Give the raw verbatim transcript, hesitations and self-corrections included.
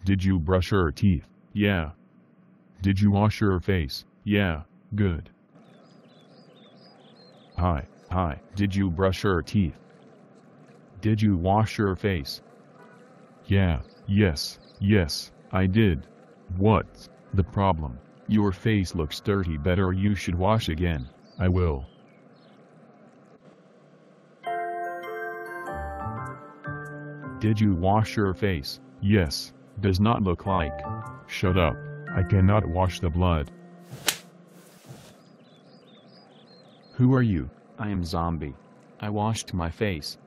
Did you brush your teeth? Yeah. Did you wash your face? Yeah. Good. Hi, hi. Did you brush your teeth? Did you wash your face? Yeah, yes, yes, I did. What's the problem? Your face looks dirty. Better you should wash again. I will. Did you wash your face? Yes. Does not look like. Shut up. I cannot wash the blood. Who are you? I am Zombie. I washed my face.